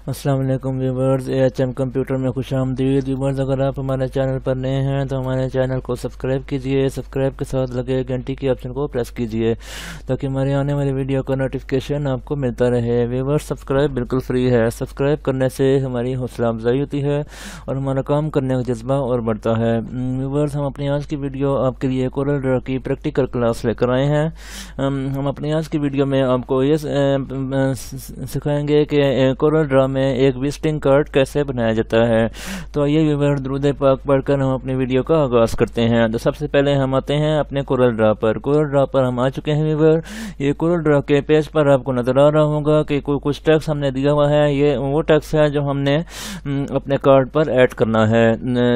अस्सलाम वालेकुम viewers, एएचएम computer में खुशामदीद। व्यूवर्स, अगर आप हमारे चैनल पर नए हैं तो हमारे चैनल को सब्सक्राइब कीजिए। सब्सक्राइब के साथ लगे घंटी के ऑप्शन को प्रेस कीजिए ताकि हमारे आने वाली वीडियो का नोटिफिकेशन आपको मिलता रहे। व्यूवर्स, सब्सक्राइब बिल्कुल फ्री है। सब्सक्राइब करने से हमारी हौसला अफजाई होती है और हमारा काम करने का जज्बा और बढ़ता है। व्यूवर्स, हम अपनी आज की वीडियो आपके लिए कोरल ड्रा की प्रैक्टिकल क्लास लेकर आए हैं। हम अपनी आज की वीडियो में आपको ये सिखाएंगे कि कोरल ड्रा में एक विजिटिंग कार्ड कैसे बनाया जाता है। तो ये व्यूवर, दुरूद पाक पढ़कर हम अपनी वीडियो का आगाज़ करते हैं। तो सबसे पहले हम आते हैं अपने कोरल ड्रा पर। कोरल ड्रा पर हम आ चुके हैं व्यूवर। ये कोरल ड्रा के पेज पर आपको नजर आ रहा होगा कि कुछ टेक्स्ट हमने दिया हुआ है। ये वो टेक्स्ट है जो हमने अपने कार्ड पर ऐड करना है।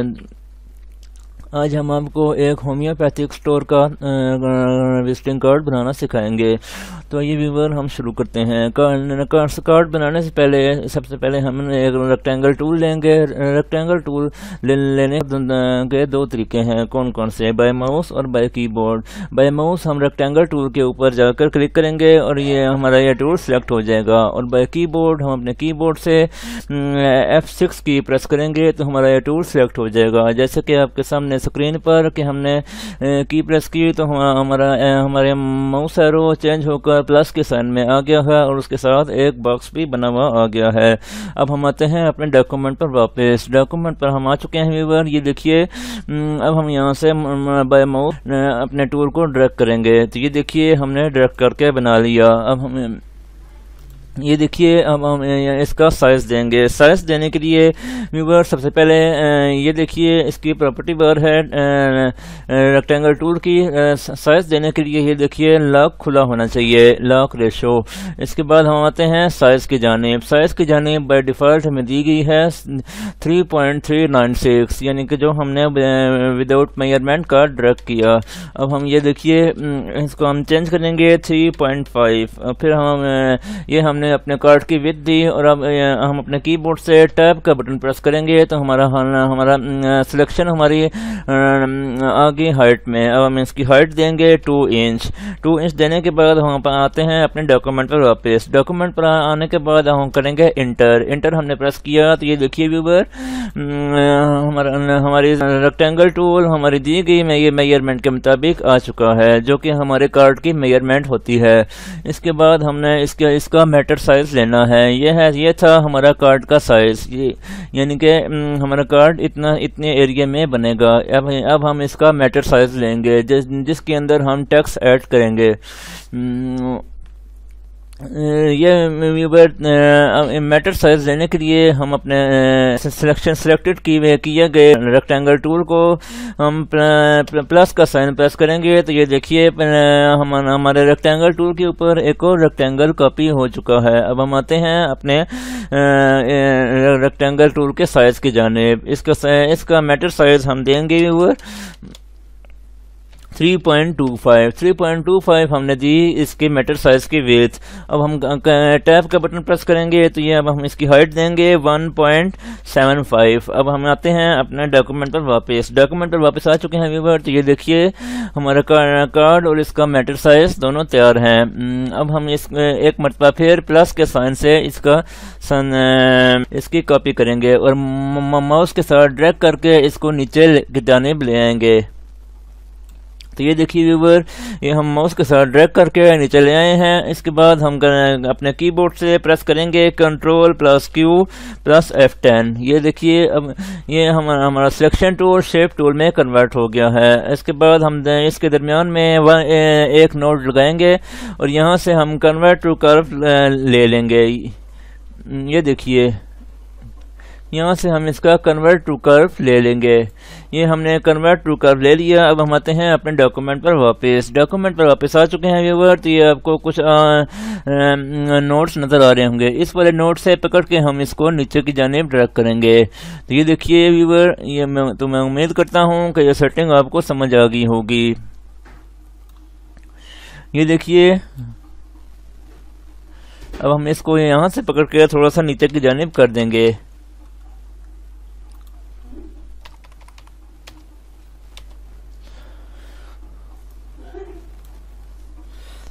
आज हम आपको एक होम्योपैथिक स्टोर का विजिटिंग कार्ड बनाना सिखाएंगे। तो ये व्यूवर, हम शुरू करते हैं। कार्ड बनाने से पहले सबसे पहले हम एक रेक्टेंगल टूल लेंगे। रेक्टेंगल टूल लेने के दो तरीके हैं। कौन कौन से? बाय माउस और बाय कीबोर्ड। बाय माउस हम रेक्टेंगल टूल के ऊपर जाकर क्लिक करेंगे और ये हमारा ये टूल सिलेक्ट हो जाएगा। और बाय कीबोर्ड हम अपने कीबोर्ड से F6 की प्रेस करेंगे तो हमारा ये टूल सिलेक्ट हो जाएगा। जैसे कि आपके सामने स्क्रीन पर कि हमने की प्रेस की तो हमारे माउस एरो चेंज होकर प्लस के साइन में आ गया है और उसके साथ एक बॉक्स भी बना हुआ आ गया है। अब हम आते हैं अपने डॉक्यूमेंट पर वापस। डॉक्यूमेंट पर हम आ चुके हैं व्यूअर। ये देखिए, अब हम यहाँ से बाय माउस अपने टूल को ड्रैग करेंगे। तो ये देखिए, हमने ड्रैग करके बना लिया। अब हम ये देखिए, अब हम इसका साइज देंगे। साइज देने के लिए व्यूवर, सबसे पहले ये देखिए, इसकी प्रॉपर्टी बार है रेक्टेंगल टूल की। साइज देने के लिए ये देखिए, लॉक खुला होना चाहिए, लॉक रेशो। इसके बाद हम आते हैं साइज की जानिब। साइज की जानिब बाय डिफ़ॉल्ट हमें दी गई है 3.396, यानी कि जो हमने विदाउट मेजरमेंट का ड्रैग किया। अब हम ये देखिए, इसको हम चेंज करेंगे 3.5। फिर हम ये हमने अपने कार्ड की विड्थ दी और अब हम अपने कीबोर्ड से टैब का बटन प्रेस करेंगे तो हमारा सिलेक्शन हमारी आ गई हाइट में। अब हम इसकी हाइट देंगे 2 इंच। 2 इंच देने के बाद हम आते हैं अपने डॉक्यूमेंट पर वापस। डॉक्यूमेंट पर आने के बाद हम करेंगे इंटर। इंटर हमने प्रेस किया तो ये देखिए व्यूवर, हमारी रेक्टेंगल टूल हमारी दी गई ये मेजरमेंट के मुताबिक आ चुका है, जो कि हमारे कार्ड की मेजरमेंट होती है। इसके बाद हमने इसका मैटर साइज लेना है। ये था हमारा कार्ड का साइज, ये यानी कि हमारा कार्ड इतने एरिया में बनेगा। अब हम इसका मैटर साइज लेंगे जिसके अंदर हम टेक्स्ट ऐड करेंगे। ये मैटर साइज लेने के लिए हम अपने सिलेक्टेड किए गए रेक्टेंगल टूल को हम प्लस का साइन प्रेस करेंगे तो ये देखिए, हमारे रेक्टेंगल टूल के ऊपर एक और रेक्टेंगल कॉपी हो चुका है। अब हम आते हैं अपने रेक्टेंगल टूल के साइज की जानिब। इसका मैटर साइज हम देंगे व्यूअर 3.25। 3.25 हमने दी इसके मैटर साइज की विड्थ। अब हम टैब का बटन प्रेस करेंगे तो ये अब हम इसकी हाइट देंगे 1.75। अब हम आते हैं अपने डॉक्यूमेंट पर वापस। डॉक्यूमेंट पर वापस आ चुके हैं व्यूअर। तो ये देखिए, हमारा कार्ड और इसका मैटर साइज दोनों तैयार हैं। अब हम एक मरतबा फिर प्लस के साइन से इसकी कॉपी करेंगे और माउस के साथ ड्रैग करके इसको नीचे की जानिब ले आएंगे। तो ये देखिए व्यूवर, ये हम माउस के साथ ड्रैग करके नीचे ले आए हैं। इसके बाद हम अपने कीबोर्ड से प्रेस करेंगे Ctrl + Q + F10। ये देखिए, अब ये हमारा सिलेक्शन टूल शेप टूल में कन्वर्ट हो गया है। इसके बाद हम इसके दरमियान में एक नोड लगाएंगे और यहाँ से हम कन्वर्ट टू कर्व ले लेंगे। ये देखिए, यहाँ से हम इसका कन्वर्ट टू कर्व ले लेंगे। ये हमने कन्वर्ट टू कर्व ले लिया। अब हम आते हैं अपने डॉक्यूमेंट पर वापस। डॉक्यूमेंट पर वापस आ चुके हैं व्यूअर। तो ये आपको कुछ नोट्स नज़र आ रहे होंगे। इस वाले नोट से पकड़ के हम इसको नीचे की जानिब ड्रैग करेंगे। तो ये देखिए व्यूअर, मैं उम्मीद करता हूँ कि ये सेटिंग आपको समझ आ गई होगी। ये देखिए, अब हम इसको यहाँ से पकड़ के थोड़ा सा नीचे की जानिब कर देंगे।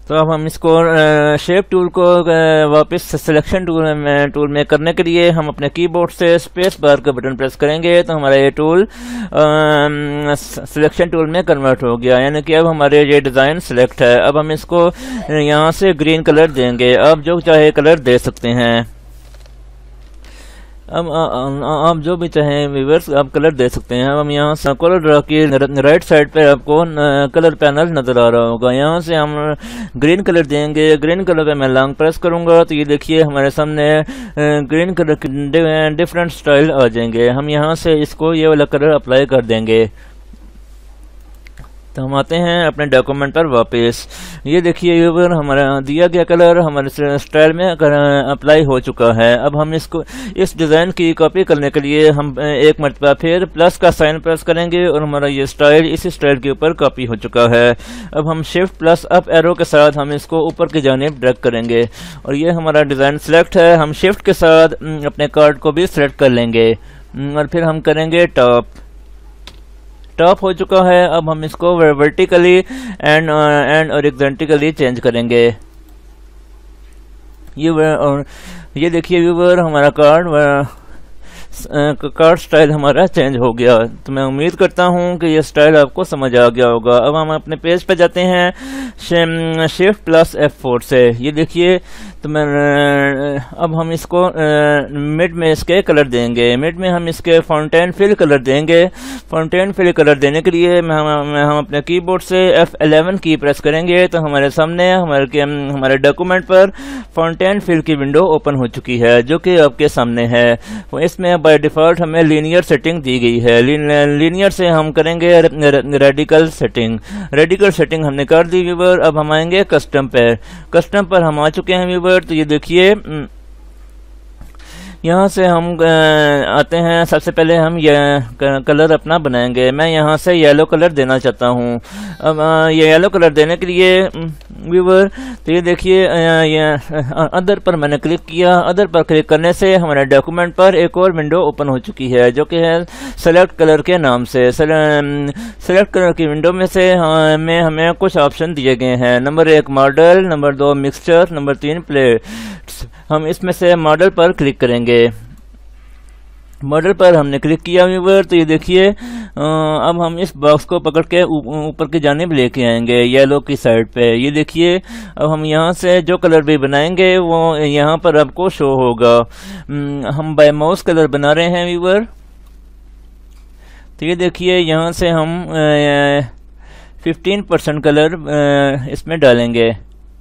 तो अब हम इसको शेप टूल को वापस सिलेक्शन टूल में करने के लिए हम अपने कीबोर्ड से स्पेस बार का बटन प्रेस करेंगे तो हमारा ये टूल सिलेक्शन टूल में कन्वर्ट हो गया, यानी कि अब हमारे ये डिज़ाइन सिलेक्ट है। अब हम इसको यहाँ से ग्रीन कलर देंगे, आप जो चाहे कलर दे सकते हैं। अब आप जो भी चाहें व्यूअर्स आप कलर दे सकते हैं। अब हम यहाँ से कलर ड्रा की राइट साइड पे आपको कलर पैनल नज़र आ रहा होगा, यहाँ से हम ग्रीन कलर देंगे। ग्रीन कलर पे मैं लॉन्ग प्रेस करूँगा तो ये देखिए हमारे सामने ग्रीन कलर के डिफरेंट स्टाइल आ जाएंगे। हम यहाँ से इसको ये वाला कलर अप्लाई कर देंगे। तो हम आते हैं अपने डॉक्यूमेंट पर वापस। ये देखिए व्यूअर हमारा दिया गया कलर हमारे स्टाइल में अप्लाई हो चुका है। अब हम इसको इस डिज़ाइन की कॉपी करने के लिए हम एक मरतबा फिर प्लस का साइन प्रेस करेंगे और हमारा ये स्टाइल इसी स्टाइल के ऊपर कॉपी हो चुका है। अब हम शिफ्ट प्लस अप एरो के साथ हम इसको ऊपर की जानिब ड्रैग करेंगे और ये हमारा डिज़ाइन सिलेक्ट है। हम शिफ्ट के साथ अपने कार्ड को भी सिलेक्ट कर लेंगे और फिर हम करेंगे टॉप हो चुका है। अब हम इसको वर्टिकली एंड हॉरिजॉन्टली चेंज करेंगे। ये देखिए व्यूअर हमारा कार्ड स्टाइल हमारा चेंज हो गया। तो मैं उम्मीद करता हूँ कि ये स्टाइल आपको समझ आ गया होगा। अब हम अपने पेज पे जाते हैं शिफ्ट प्लस F4 से। ये देखिए तो मैं अब हम इसको मिड में इसके कलर देंगे। मिड में हम इसके फाउंटेन फिल कलर देंगे। फाउंटेन फिल कलर देने के लिए हम अपने कीबोर्ड से F11 की प्रेस करेंगे तो हमारे सामने हमारे डॉक्यूमेंट पर फाउंटेन फिल की विंडो ओपन हो चुकी है जो कि आपके सामने है। इसमें बाय डिफ़ॉल्ट हमें लीनियर सेटिंग दी गई है। लीनियर से हम करेंगे रेडिकल सेटिंग। रेडिकल सेटिंग हमने कर दी व्यूअर। अब हम आएंगे कस्टम पर हम आ चुके हैं व्यूअर। तो ये देखिए यहाँ से हम आते हैं। सबसे पहले हम ये कलर अपना बनाएंगे। मैं यहाँ से येलो कलर देना चाहता हूँ। अब ये येलो कलर देने के लिए व्यूअर तो ये देखिए अदर पर मैंने क्लिक किया। अदर पर क्लिक करने से हमारे डॉक्यूमेंट पर एक और विंडो ओपन हो चुकी है जो कि है सेलेक्ट कलर के नाम से। सेलेक्ट कलर की विंडो में से हमें कुछ ऑप्शन दिए गए हैं। Number 1 model, number 2 mixture, number 3 plates. हम इसमें से मॉडल पर क्लिक करेंगे। मॉडल पर हमने क्लिक किया व्यूअर तो ये देखिए अब हम इस बॉक्स को पकड़ के ऊपर की जानिब लेके आएंगे येलो की साइड पे। ये देखिए अब हम यहाँ से जो कलर भी बनाएंगे वो यहाँ पर आपको शो होगा। हम बाय माउस कलर बना रहे हैं व्यूअर। तो ये देखिए यहाँ से हम 15% कलर इसमें डालेंगे।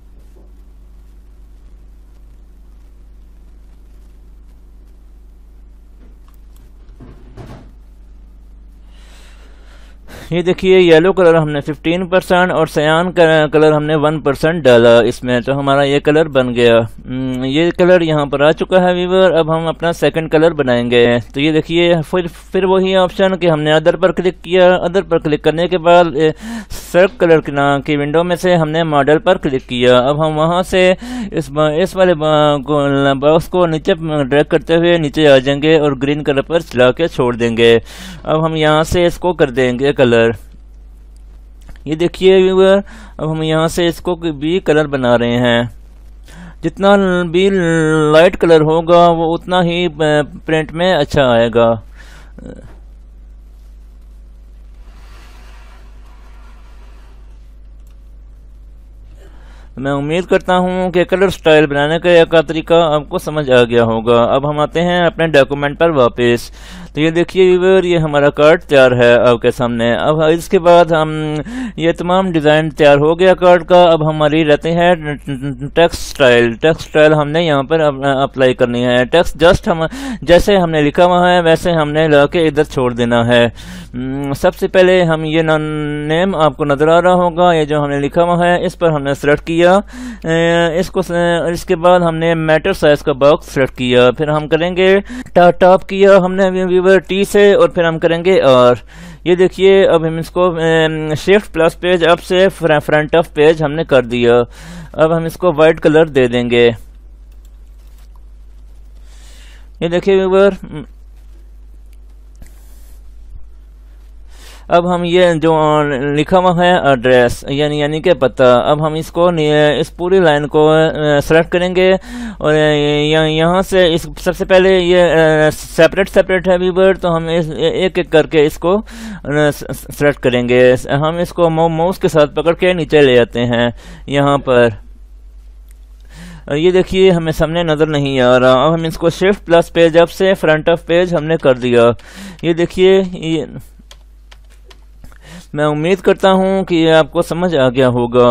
ये देखिए येलो कलर हमने 15% और सयान कलर हमने 1% डाला इसमें, तो हमारा ये कलर बन गया। ये कलर यहाँ पर आ चुका है व्यूअर। अब हम अपना सेकंड कलर बनाएंगे। तो ये देखिए फिर वही ऑप्शन कि हमने अदर पर क्लिक किया। अदर पर क्लिक करने के बाद सर्क कलर की विंडो में से हमने मॉडल पर क्लिक किया। अब हम वहाँ से इस वाले बॉक्स को नीचे ड्रैग करते हुए नीचे आ जाएंगे और ग्रीन कलर पर चला के छोड़ देंगे। अब हम यहाँ से इसको कर देंगे कलर। ये देखिए व्यूअर अब हम यहाँ से इसको भी कलर बना रहे हैं। जितना भी लाइट कलर होगा वो उतना ही प्रिंट में अच्छा आएगा। मैं उम्मीद करता हूँ कि कलर स्टाइल बनाने का तरीका आपको समझ आ गया होगा। अब हम आते हैं अपने डॉक्यूमेंट पर वापस। तो ये देखिए व्यूअर ये हमारा कार्ड तैयार है आपके सामने। अब इसके बाद हम ये तमाम डिज़ाइन तैयार हो गया कार्ड का। अब हमारी रहते हैं टेक्स्ट स्टाइल। टेक्स्ट स्टाइल हमने यहाँ पर अप्लाई करनी है। टेक्स्ट जस्ट हम जैसे हमने लिखा हुआ है वैसे हमने ला के इधर छोड़ देना है। सबसे पहले हम ये नेम आपको नज़र आ रहा होगा, ये जो हमने लिखा हुआ है इस पर हमने सेलेक्ट किया। इसके बाद हमने मैटर साइज का बॉक्स सेलेक्ट किया। फिर हम करेंगे टॉप किया हमने व्यूअर टी से और फिर हम करेंगे और ये देखिए अब हम इसको शिफ्ट प्लस पेज अप से फ्रंट ऑफ पेज हमने कर दिया। अब हम इसको वाइट कलर दे देंगे। ये देखिए व्यूअर अब हम ये जो लिखा हुआ है एड्रेस यानी कि पता, अब हम इसको इस पूरी लाइन को सेलेक्ट करेंगे और यहाँ से इस सबसे पहले ये सेपरेट है व्यूवर, तो हम एक एक करके इसको सेलेक्ट करेंगे। हम इसको माउस के साथ पकड़ के नीचे ले आते हैं यहाँ पर। ये देखिए हमें सामने नज़र नहीं आ रहा। अब हम इसको शिफ्ट प्लस पेज अप से फ्रंट ऑफ पेज हमने कर दिया। ये देखिए, ये मैं उम्मीद करता हूँ कि ये आपको समझ आ गया होगा।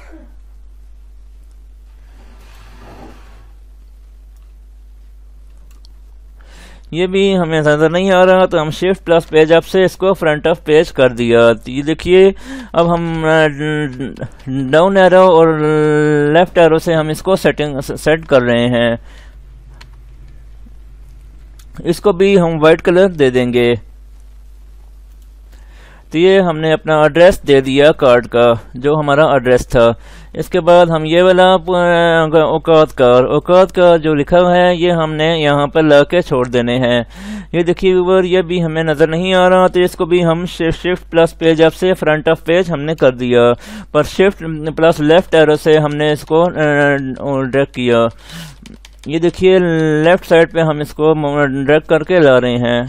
ये भी हमें नज़र नहीं आ रहा, तो हम शिफ्ट प्लस पेज अप से इसको फ्रंट ऑफ पेज कर दिया। तो ये देखिए अब हम डाउन एरो और लेफ्ट एरो से हम इसको सेट कर रहे हैं। इसको भी हम वाइट कलर दे देंगे। तो ये हमने अपना एड्रेस दे दिया कार्ड का, जो हमारा एड्रेस था। इसके बाद हम ये वाला औकात का जो लिखा हुआ है ये हमने यहाँ पर ला के छोड़ देने हैं। ये देखिए व्यूअर, ये भी हमें नज़र नहीं आ रहा, तो इसको भी हम शिफ्ट प्लस पेज अप से फ्रंट ऑफ पेज हमने कर दिया, पर शिफ्ट प्लस लेफ्ट एरो से हमने इसको ड्रैग किया। ये देखिए लेफ्ट साइड पे हम इसको ड्रैग करके ला रहे हैं।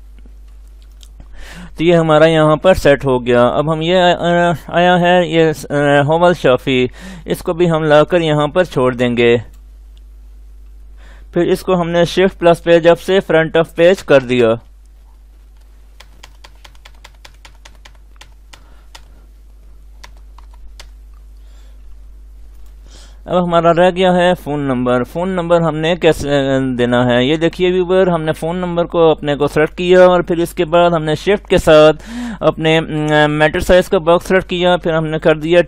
तो ये हमारा यहाँ पर सेट हो गया। अब हम ये आया है ये होवल शाफी, इसको भी हम लाकर यहाँ पर छोड़ देंगे। फिर इसको हमने शिफ्ट प्लस पेज अप से फ्रंट ऑफ पेज कर दिया। अब हमारा रह गया है फ़ोन नंबर। फ़ोन नंबर हमने कैसे देना है, ये देखिए व्यूवर, हमने फ़ोन नंबर को अपने को सेलेक्ट किया और फिर इसके बाद हमने शिफ्ट के साथ अपने मैटर साइज का बॉक्स सेलेक्ट किया, फिर हमने कर दिया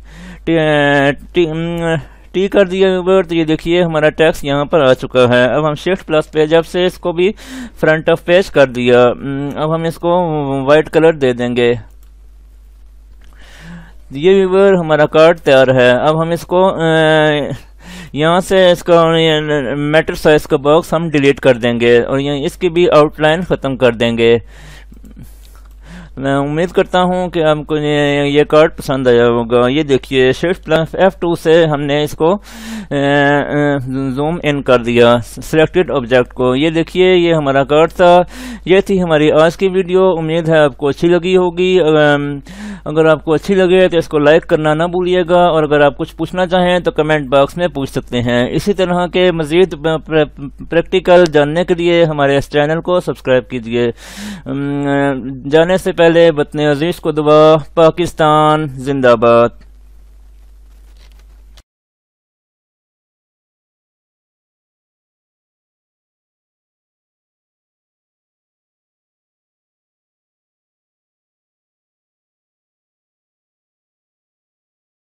टी कर दिया व्यूवर। तो ये देखिए हमारा टेक्स्ट यहाँ पर आ चुका है। अब हम शिफ्ट प्लस पेज अप से इसको भी फ्रंट ऑफ पेज कर दिया। अब हम इसको वाइट कलर दे देंगे। ये व्यूवर हमारा कार्ड तैयार है। अब हम इसको यहाँ से इसका मैटर साइज का बॉक्स हम डिलीट कर देंगे और इसकी भी आउटलाइन ख़त्म कर देंगे। मैं उम्मीद करता हूँ कि आपको ये कार्ड पसंद आया होगा। ये देखिए शिफ्ट प्लस F2 से हमने इसको जूम इन कर दिया सिलेक्टेड ऑब्जेक्ट को। ये देखिए ये हमारा कार्ड था। ये थी हमारी आज की वीडियो। उम्मीद है आपको अच्छी लगी होगी। अगर आपको अच्छी लगे तो इसको लाइक करना ना भूलिएगा और अगर आप कुछ पूछना चाहें तो कमेंट बॉक्स में पूछ सकते हैं। इसी तरह के मज़ीद प्रैक्टिकल जानने के लिए हमारे इस चैनल को सब्सक्राइब कीजिए। जाने से पहले वतन अज़ीज़ को दुआ। पाकिस्तान जिंदाबाद।